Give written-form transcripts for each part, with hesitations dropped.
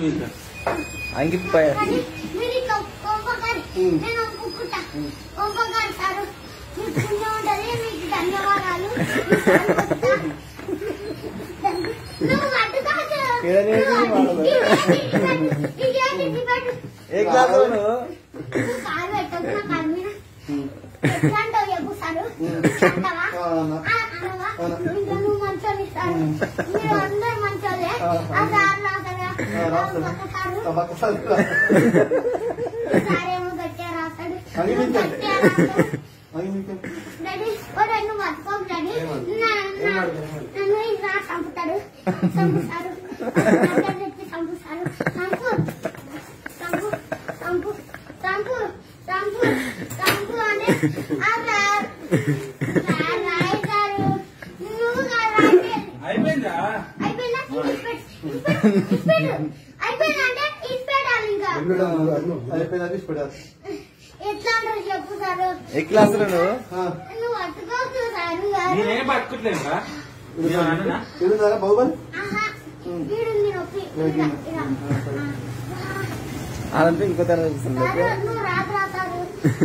అంకిత్ ధన్యవాదాలు. ఏ క్లాస్ నువ్వు మంచోని సార్, మీరు అందరు మంచోలే. ఆ సార్ సారేమో గట్టిగా రాస్తాడు. డాడీ నువ్వు పట్టుకోకు డాడీ, నన్ను ఇలా చంపుతాడు. చంపుతారు చంపుతారు చంపు చంపు చంపు చంపు చంపు చంపు అని రాయితారు. నువ్వు అయిపోయిందా? అయిపోయిందా అంటే ఇచ్చిపెట్టాలి. ఇంకా ఎట్లా అంటారు చెప్పు సార్. ఏ క్లాస్ లో నువ్వు పట్టుకోవచ్చు సార్. నేనేం పట్టుకోవట్లేదు బాహుబలి వీడుంది నొప్పి. అదంతా ఇంకో తర చూస్తుంది. నువ్వు రాదు రాతాడు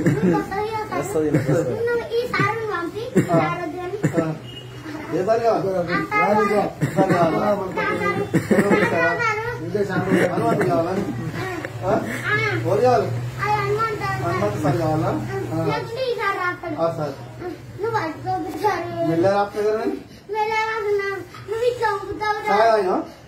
ఈ సార్ పంపి నువ్వు పట్టుకోవచ్చు సార్. నువ్వు ఇట్లా చంపుతావు.